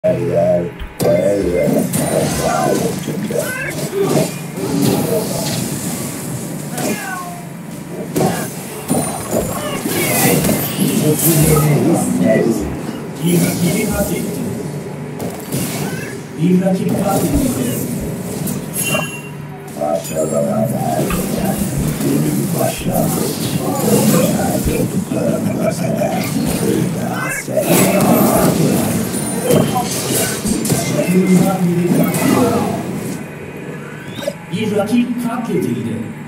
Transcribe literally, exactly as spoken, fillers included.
İyi rakibi katletti. İyi rakibi katletti. Başlamadan günün başlangıç. Çocuklarına özel. Bir rakip katledildi.